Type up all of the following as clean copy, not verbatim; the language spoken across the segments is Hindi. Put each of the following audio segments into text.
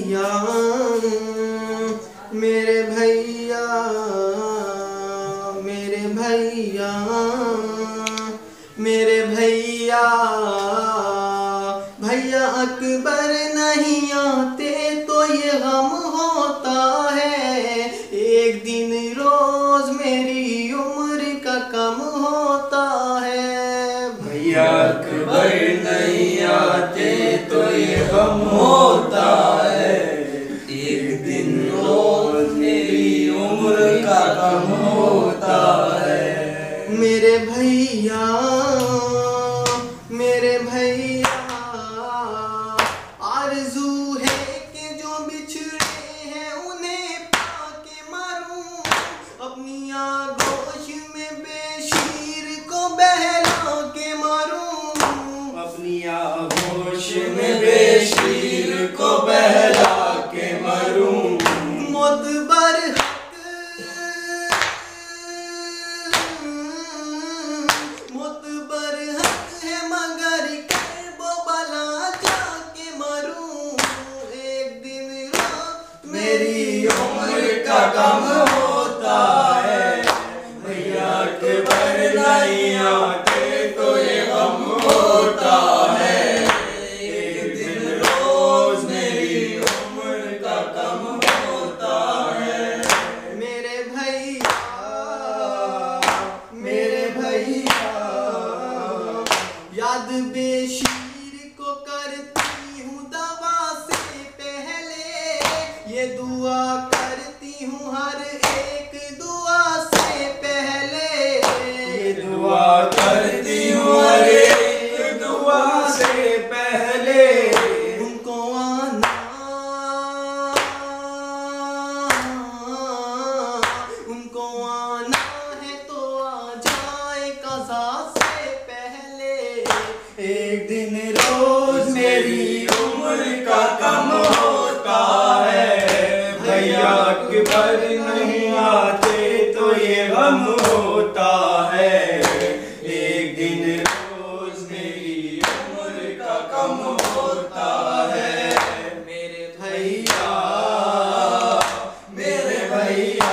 भैया मेरे भैया मेरे भैया मेरे भैया भैया अकबर नहीं आते तो ये गम होता है। एक दिन रोज मेरी उम्र का कम होता है। भैया अकबर नहीं आते तो ये गम होता है। एक दिन रोज मेरी उम्र का कम होता है। मेरे भैया मेरे भैया आरज़ू है कि जो बिछड़े हैं उन्हें पाके मारूं। अपनी आगोश में बेशीर को बहला के मारूं। अपनी आगोश में बेशीर को बहला के मरूं। मोतबर हक है मगर करबो बला जाके मरूं। एक दिन रात मेरी उम्र का कम होता है। भैया अकबर नहीं आते तो ये गम होता है। एक दिन रोज मेरी उम्र का कम होता है। मेरे भैया मेरे भैया याद बेशीर को करती हूँ दवा से पहले। ये दुआ करती हूँ हर एक दुआ से पहले। ये दुआ करती हूँ हर एक दुआ से पहले। उनको आना है तो आ जाए कज़ा से पहले। एक दिन रोज मेरी उम्र का कम होता है। भैया अकबर नहीं आते तो ये गम होता है। एक दिन रोज मेरी उम्र का कम होता है। मेरे भैया मेरे भैया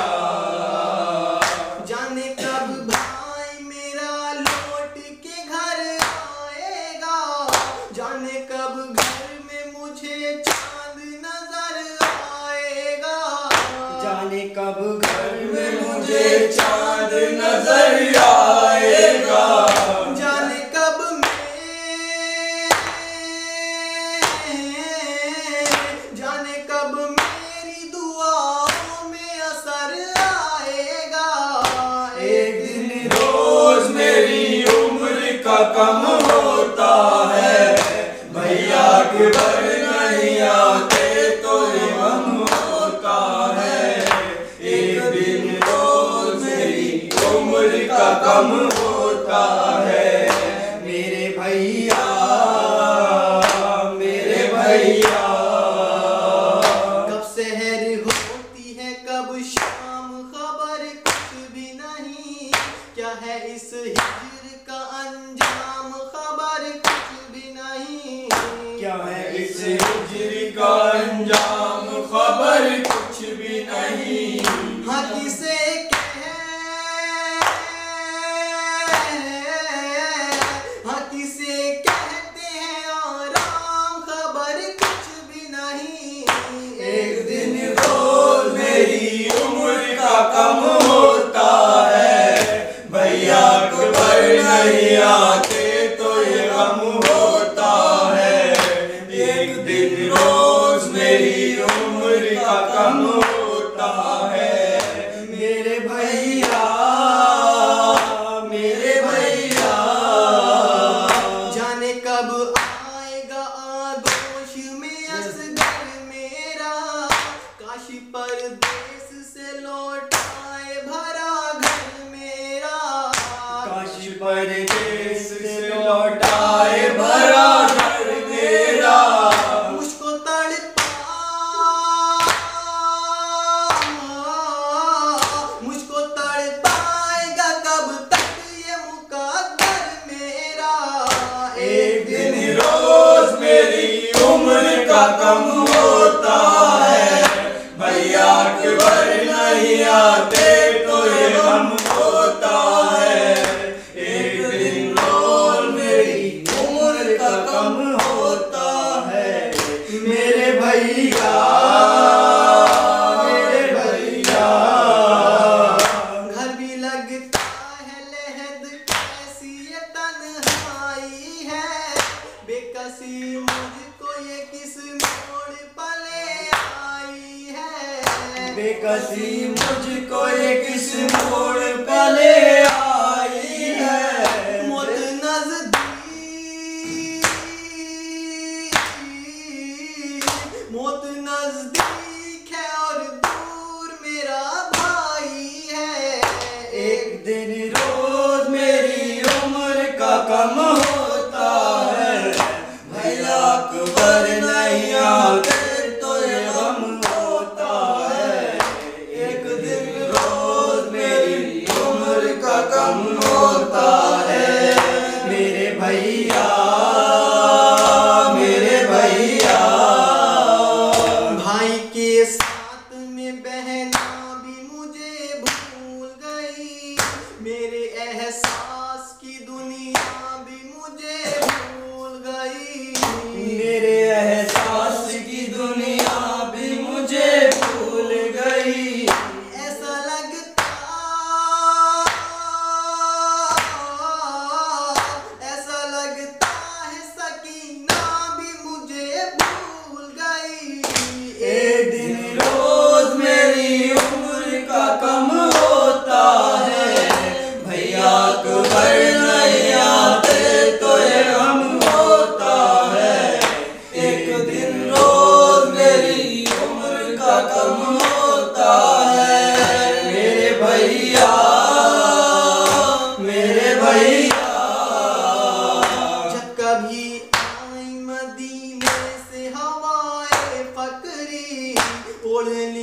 जाने कब भाई मेरा लौट के घर आएगा। जाने कब घर में मुझे चांद नजर आएगा। जाने कब घर में मुझे चांद नजर आएगा। जाने कब मेरी दुआओं में असर आएगा। एक दिन रोज मेरी उम्र का कम होता है। भैया अकबर नहीं आते तो ये गम होता है। एक दिन रोज मेरी उम्र का कम होता है। मेरे भैया मेरे भैया कब सहर होती है कब शाम खबर कुछ भी नहीं। क्या है इस हिज्र का अंजाम खबर कुछ भी नहीं। क्या है इस हिज्र का अंजाम खबर कुछ भी नहीं। हाँ किसे कहते हैं आराम खबर कुछ भी नहीं। एक दिन रोज मेरी उम्र का कम होता है। भैया अकबर नहीं आते तो ये गम होता है। एक दिन रोज मेरी उम्र का कम होता है। मेरे भैया मेरे भैया जाने कब आएगा आगोश में असगर मेरा। काशी परदेस से लौटाए भरा घर मेरा। काशी परदेस से लौटाए भरा घर मेरा। मुझको तड़पाएगा कब तक ये मुकद्दर मेरा। एक दिन रोज मेरी उम्र का कम होता आते तो ये गम होता है। एक दिन रोज मेरी उम्र का कम होता है। मेरे भैया घर भी लगता है लहद कैसी ये तन्हाई है। बेकसी मुझको ये किस मोड़ पले आई है। बेकसी मुझको ये किस मोड़ पले आई है। मौत नजदीक, मौत नजदीक है और दूर मेरा भाई है। एक दिन रोज मेरी उम्र का कम होता है। भैया अकबर नहीं आते तो ये गम होता है। एक दिन रोज मेरी उम्र का कम होता है। मेरे भैया भाई के साथ में बहना भी मुझे भूल गई। मेरे एहसास की दुनिया भी मुझे भूल गई। मेरे एहसास की दुनिया भी मुझे भूल गई। ऐसा लगता है सकीना भी मुझे भूल गई। एक दिन रोज मेरी उम्र का कम होता है। भैया अकबर नहीं आते तो ये गम होता है। एक दिन रोज मेरी उम्र का कम होता है। मेरे भैया जब कभी आई मदीने से हवाए फकरी ओढ़ ली